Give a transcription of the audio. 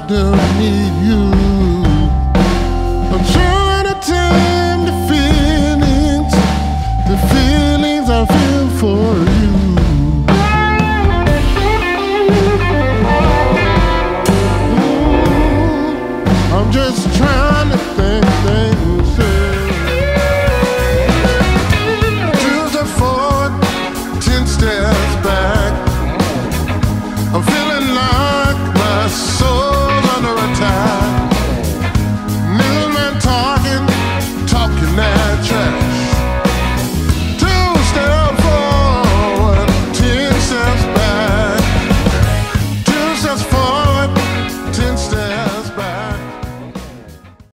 don't need you. I'm trying to tame the feelings I feel for you. I'm just trying to think.